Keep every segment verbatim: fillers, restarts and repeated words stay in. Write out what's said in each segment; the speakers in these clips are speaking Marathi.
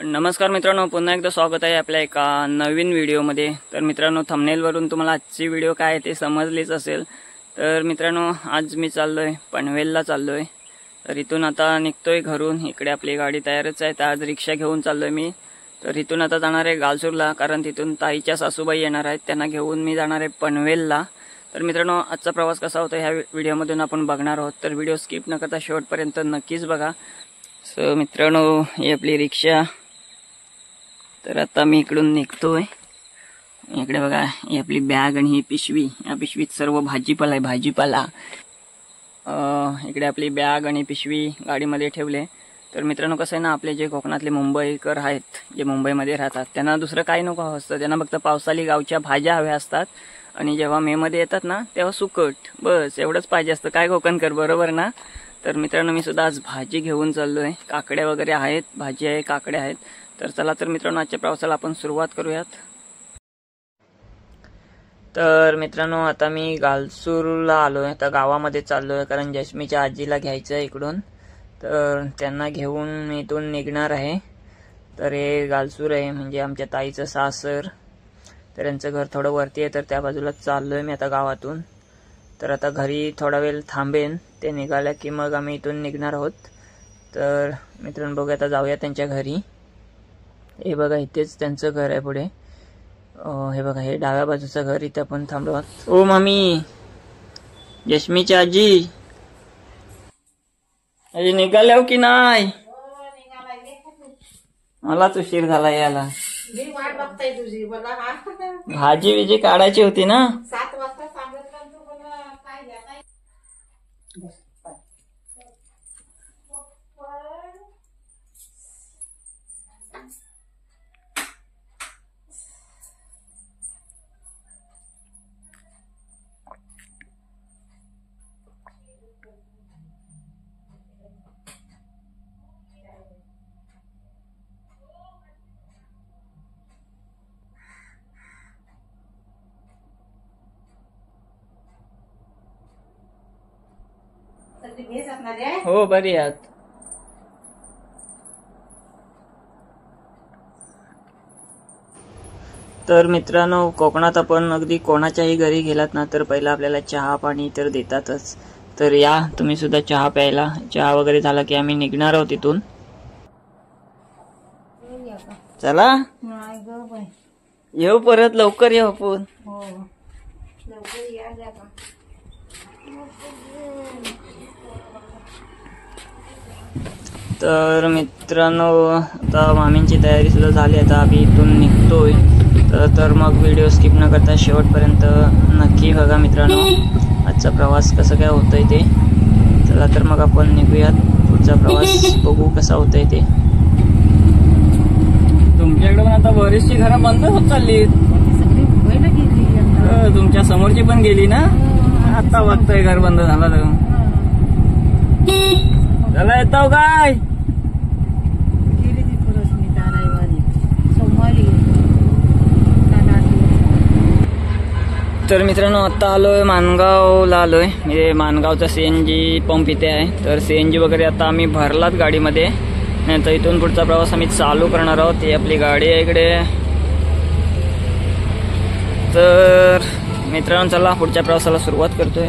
नमस्कार मित्रांनो, पुन्हा एकदा स्वागत आहे आपल्या एका नवीन व्हिडिओमध्ये। तर मित्रांनो, थंबनेलवरून तुम्हाला आजची व्हिडिओ काय आहे ते समजलीच असेल। तर मित्रांनो, आज मी चाललोय पनवेलला चाललोय। तर इथून आता निघतोय घरून। इकडे आपली गाडी तयारच आहे, तर आज रिक्षा घेऊन चाललोय मी। तर इथून आता जाणार आहे गालसूरला, कारण तिथून ताईच्या सासूबाई येणार आहेत, त्यांना घेऊन मी जाणार आहे पनवेलला। तर मित्रांनो, आजचा प्रवास कसा होता ह्या व्हिडिओमधून आपण बघणार आहोत, तर व्हिडिओ स्किप न करता शेवटपर्यंत नक्कीच बघा। सो मित्रांनो, ही आपली रिक्षा। तर आता मी इकडून निघतोय। इकडे बघा, ही आपली बॅग आणि ही पिशवी, या पिशवीत सर्व भाजीपाला आहे, भाजीपाला। इकडे आपली बॅग आणि पिशवी गाडीमध्ये ठेवले। तर मित्रांनो, कसं आहे ना, आपले जे कोकणातले मुंबईकर आहेत, जे मुंबईमध्ये राहतात, त्यांना दुसरं काही नको हवं असतं। त्यांना फक्त पावसाळी गावच्या भाज्या हव्या असतात, आणि जेव्हा मे मध्ये येतात ना, तेव्हा सुकट, बस एवढंच पाहिजे असतं। काय कोकणकर, बरोबर ना? तर मित्रांनो, मी सुद्धा आज भाजी घेऊन चाललोय। काकड्या वगैरे आहेत, भाजी आहे, काकड्या आहेत। तर चला तर मित्रांनो, आजच्या प्रवासाला आपण सुरुवात करूयात। तर मित्रांनो, आता मी गालसूरला आलोय, आता गावामध्ये चाललोय, कारण जश्मीच्या आजीला घ्यायचं आहे इकडून। तर त्यांना घेऊन मी इथून निघणार आहे। तर हे गालसूर आहे, म्हणजे आमच्या ताईचं सासर। तर यांचं घर थोडं वरती आहे, तर त्या बाजूला चाललोय मी आता गावातून। तर आता घरी थोडा वेळ थांबेन, ते निघाल्या की मग आम्ही इथून निघणार आहोत। तर मित्रांनो, बघूया आता जाऊया त्यांच्या घरी। हे बघा, इथेच त्यांचं घर आहे पुढे। हे बघा, हे डाव्या बाजूचं घर, इथं पण थांबलो आहोत। ओ मामी, जश्मीची आजी, अरे निघाल्या की नाही? मलाच उशीर झाला यायला। भाजी विजी काढायची होती ना। सात वाजता सांगितलं तू, पण काय घ्या काय। हो, बरी आहात? तर मित्रांनो, कोकणात आपण अगदी कोणाच्याही घरी गेलात ना, तर पहिला आपल्याला चहा पाणी तर देतातच। तर या तुम्ही सुद्धा चहा प्यायला। चहा वगैरे झाला की आम्ही निघणार आहोत इथून। चला येऊ, परत लवकर येऊ आपण। तर मित्रांनो, आता मामींची तयारी सुद्धा झाली, आता आम्ही इथून निघतोय। तर तर मग व्हिडिओ स्किप न करता शेवटपर्यंत नक्की बघा मित्रांनो, आजचा प्रवास कसं काय होतंय ते। चला तर मग आपण निघूयात, पुढचा प्रवास बघू कसा होतंय ते। तुमच्याकडे पण आता बरीचशी घरं बंद होत चालली, तुमच्या समोरची पण गेली ना। आता बघतोय घर बंद झाला तर। चला येतो काय? तर मित्रांनो, आता आलोय मानगावला आलोय। म्हणजे मानगावचा सीएनजी पंप इथे आहे। तर सीएनजी वगैरे आता आम्ही भरलात गाडीमध्ये, तर इथून पुढचा प्रवास आम्ही चालू करणार आहोत। ही आपली गाडी आहे इकडे। तर मित्रांनो, चला पुढच्या प्रवासाला सुरुवात करतोय।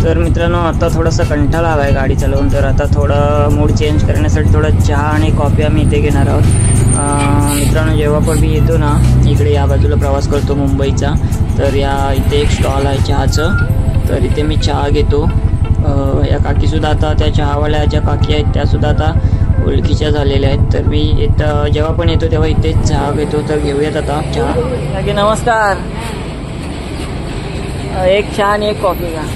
तर मित्रांनो आता थोडासा कंटाळा आला आहे गाडी चालवून, तर आता थोडं मूड चेंज करण्यासाठी थोडं चहा आणि कॉफी आम्ही इथे घेणार आहोत. मित्रांनो जेव्हा पण मी येतो ना इकडे या बाजूला प्रवास करतो मुंबईचा, तर या इथे एक स्टॉल आहे चहाचं, तर इथे मी चहा घेतो. या काकीसुद्धा आता त्या चहावाल्या ज्या काकी आहेत त्यासुद्धा आता ओळखीच्या झालेल्या आहेत. तर मी इथं जेव्हा पण येतो तेव्हा इथेच चहा घेतो. तर घेऊयात आता चहा. काकी नमस्कार, एक चहा आणि एक कॉफी का.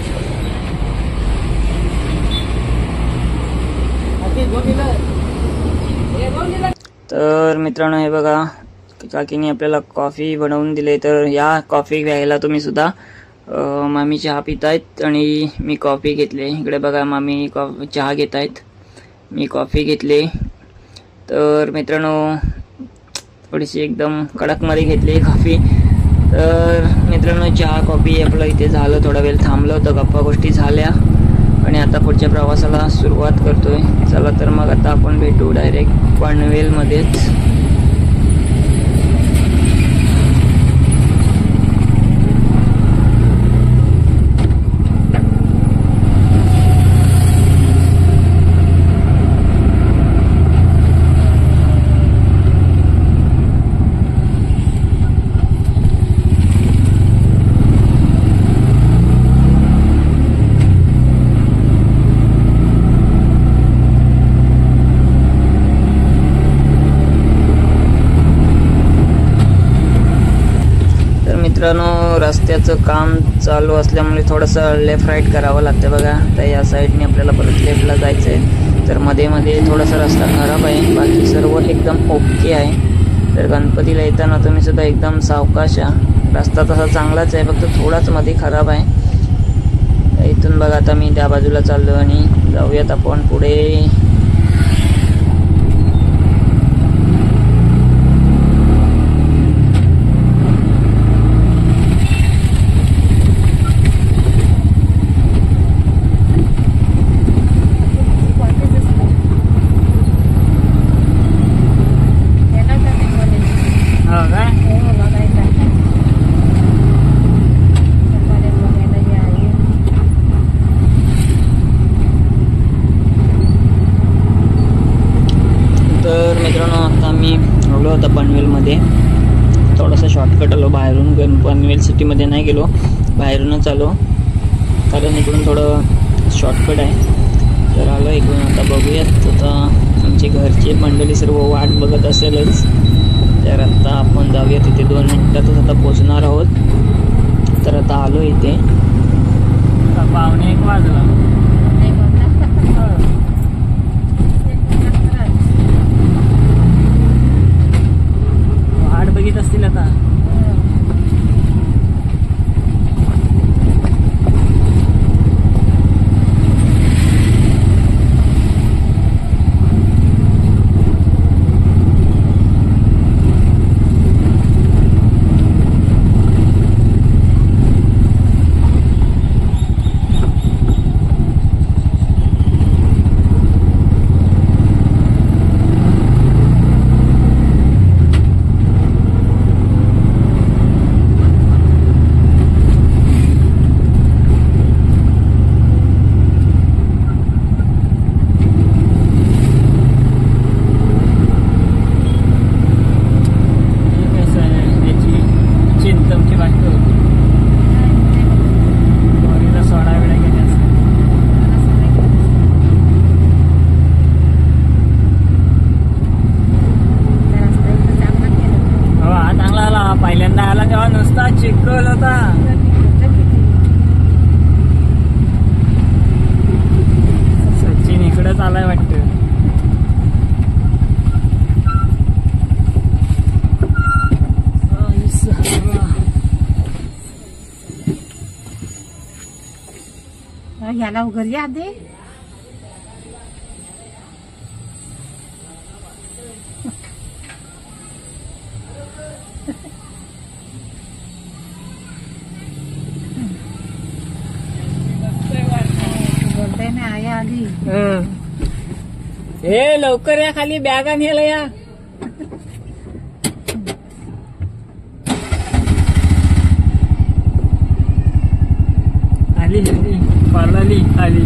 तर मित्रांनो हे बघा काकीने आपल्याला कॉफी बनवून दिली, तर या कॉफी घ्यायला तुम्ही सुद्धा. मामी चहा पित आहेत आणि मी कॉफी घेतली. इकडे बघा मामी कॉफी चहा घेत आहेत, मी कॉफी घेतली. तर मित्रांनो थोडीशी एकदम कडकमध्ये घेतली कॉफी. तर मित्रांनो चहा कॉफी आपलं इथे झालं, थोडा वेळ थांबलं होतं, गप्पा गोष्टी झाल्या आणि आता पुढच्या प्रवासाला सुरुवात करतोय. चला तर मग आता आपण भेटू डायरेक्ट पनवेलमध्येच. मित्रांनो रस्त्याचं काम चालू असल्यामुळे थोडंसं लेफ्ट राईट करावं लागतं बघा. तर या साईडने आपल्याला परत लेफ्टला जायचं आहे, तर मध्ये मध्ये थोडासा रस्ता खराब आहे, बाकी सर्व एकदम ओके आहे. तर गणपतीला येताना तुम्ही सुद्धा एकदम सावकाश या. रस्ता तसा चांगलाच आहे, फक्त थोडाच मध्ये खराब आहे. इथून बघा आता मी त्या बाजूला चाललो आणि जाऊयात आपण पुढे. आता पनवेलमध्ये थोडासा शॉर्टकट आलो बाहेरून, गण पनवेल सिटीमध्ये नाही गेलो, बाहेरूनच आलो कारण इकडून थोडं शॉर्टकट आहे. तर आलो इकडून. आता बघूयात, आता आमचे घरचे मंडळी सर्व वाट बघत असेलच, तर आता आपण जाऊया तिथे. दोन मिनिटातच आता पोचणार आहोत. तर आता आलो इथे, पावणे एक वाजला. वाट बघित असतील आता. पहिल्यांदा आला तेव्हा नुसता चिखल होता. सचिन इकडेच आलाय वाटतं. याला घरी आधी हे लवकर या, खाली बॅगा नेला या. आली आली पार्लाली आली.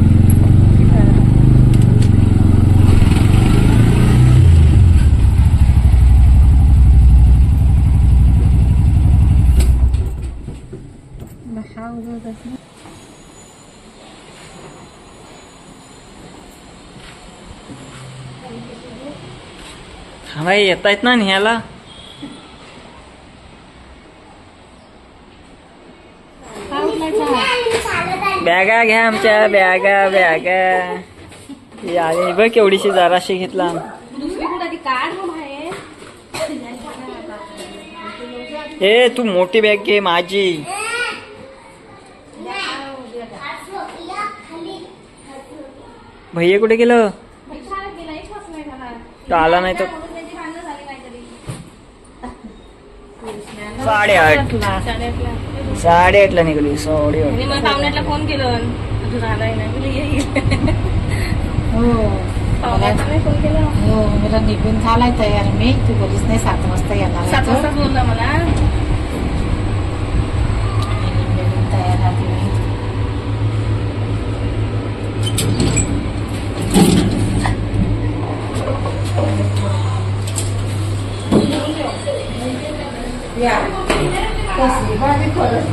हा भाई येता येत ना न्यायला. बॅगा घ्या आमच्या बॅगा बॅगा. ही आली बघ केवढीशी जराशी घेतला. ए तू मोठी बॅग घे माझी. भैया कुठे गेलं? आला नाही तर साडेआठ साडेआठला निघाली. साडेआठ पाहुण्याला फोन केलं हो मला निघून झालाय तयार. मी तू बोलीस नाही सात वाजता येणार. सात वाजता बोलला मला. निघून तयार राहते मी. कसली भाजी खरंच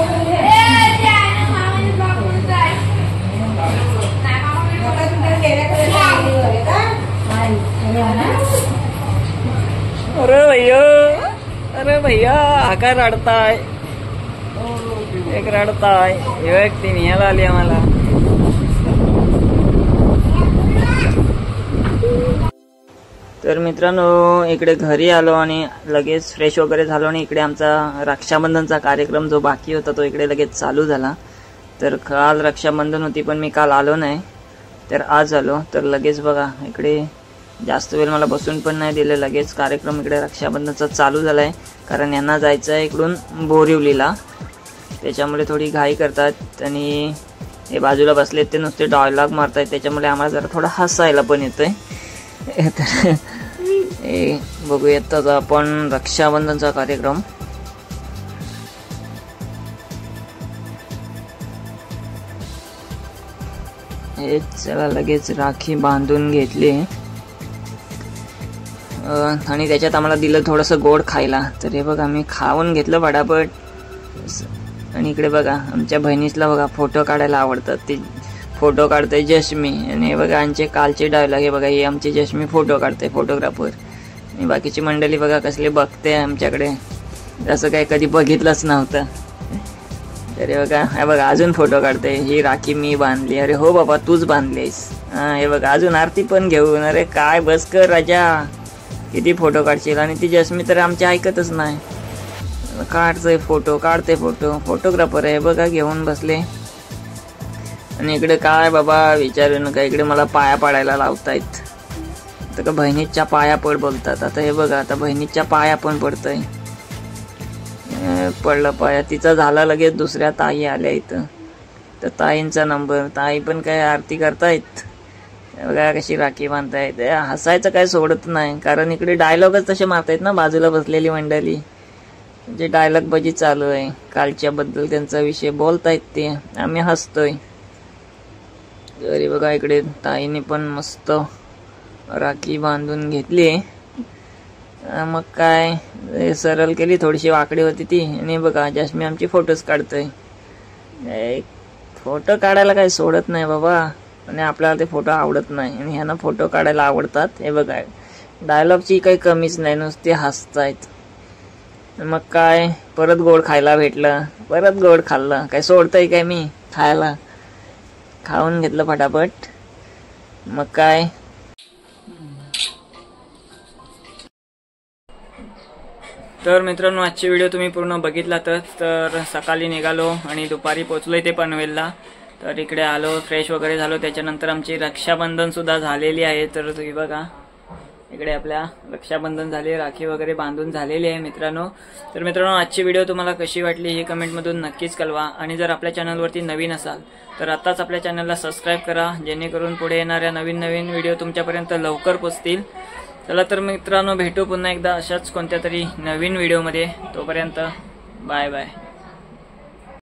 अरे भैया अरे भैया हा काय रडताय? एक रडताय एक ती न्यायला आली आम्हाला. तर मित्रांनो इकडे घरी आलो आणि लगेच फ्रेश वगैरे झालो आणि इकडे आमचा रक्षाबंधनचा कार्यक्रम जो बाकी होता तो इकडे लगेच चालू झाला. तर काल रक्षाबंधन होती पण मी काल आलो नाही, तर आज आलो. तर लगेच बघा इकडे जास्त वेळ मला बसून पण नाही दिलं. लगेच कार्यक्रम इकडे रक्षाबंधनचा चालू झाला आहे कारण यांना जायचं आहे इकडून बोरिवलीला. त्याच्यामुळे थोडी घाई करतात आणि हे बाजूला बसलेत ते नुसते डायलॉग मारतायत. त्याच्यामुळे आम्हाला जरा थोडं हसायला पण येतंय. तर हे बघूयात आता आपण रक्षाबंधनचा कार्यक्रम. हे चला लगेच राखी बांधून घेतली आणि त्याच्यात आम्हाला दिलं थोडंसं गोड खायला. तर हे बघा मी खाऊन घेतलं फटाफट. आणि इकडे बघा आमच्या बहिणीसला बघा फोटो काढायला आवडतात. ती फोटो काढते जश्मी. आणि हे बघा आमचे कालचे डायलॉग. हे बघा ही आमची जश्मी फोटो काढते फोटोग्राफर. आणि बाकीची मंडळी बघा कसले बघते आमच्याकडे, जसं काही कधी बघितलंच नव्हतं. तर हे बघा हे बघा अजून फोटो काढते. ही राखी मी बांधली. अरे हो बाबा तूच बांधलीस. हां हे बघा अजून आरती पण घेऊन. अरे काय बस कर राजा, किती फोटो काढशील. आणि ती जश्मी तर आमची ऐकतच नाही. काढते फोटो काढते फोटो. फोटोग्राफर आहे बघा घेऊन बसले. आणि इकडे काय बाबा विचारू नका, इकडे मला पाया पाडायला लावतायत. तर का बहिणीच्या पाया पड बोलतात. आता हे बघा आता बहिणीच्या पाया पण पडतंय. पडलं पाया. तिचा झाला लगेच दुसऱ्या ताई आल्या इथं. तर ताईंचा नंबर. ताई पण काय आरती करतायत. बघा कशी राखी बांधतायत. हसायचं काय सोडत नाही कारण इकडे डायलॉगच तसे मारतायत ना बाजूला बसलेली मंडळी. जे डायलॉग बाजी चालू आहे कालच्या बद्दल त्यांचा विषय बोलतायत ते आम्ही हसतोय. तरी बघा इकडे ताईने पण मस्त राखी बांधून घेतली. मग काय सरळ केली, थोडीशी वाकडी होती ती. आणि बघा जश्मी आमची फोटोज काढतोय. फोटो काढायला काही सोडत नाही बाबा. आणि आपल्याला ते फोटो आवडत नाही आणि ह्यांना फोटो काढायला आवडतात. हे बघा डायलॉगची काही कमीच नाही, नुसते हसतायत. मग काय परत गोड खायला भेटलं. परत गोड खाल्लं. काय सोडतंय काय मी खायला. खाऊन घेतलं फटाफट. मग काय तर मित्रांनो आजची व्हिडिओ तुम्ही पूर्ण बघितलातच. तर सकाळी निघालो आणि दुपारी पोचलो इथे पनवेलला. तर इकडे आलो फ्रेश वगैरे झालो. त्याच्यानंतर आमची रक्षाबंधन सुद्धा झालेली आहे. तर तुम्ही बघा इकडे आपल्या रक्षाबंधन झाले, राखी वगैरे बांधून झालेली आहे मित्रांनो. तर मित्रांनो आजची व्हिडिओ तुम्हाला कशी वाटली हे कमेंटमधून नक्कीच कळवा. आणि जर आपल्या चॅनलवरती नवीन असाल तर आत्ताच आपल्या चॅनलला सबस्क्राईब करा, जेणेकरून पुढे येणाऱ्या नवीन नवीन व्हिडिओ तुमच्यापर्यंत लवकर पोहोचतील. चला तर मित्रांनो भेटू पुन्हा एकदा अशाच कोणत्या तरी नवीन व्हिडिओमध्ये. तोपर्यंत बाय बाय.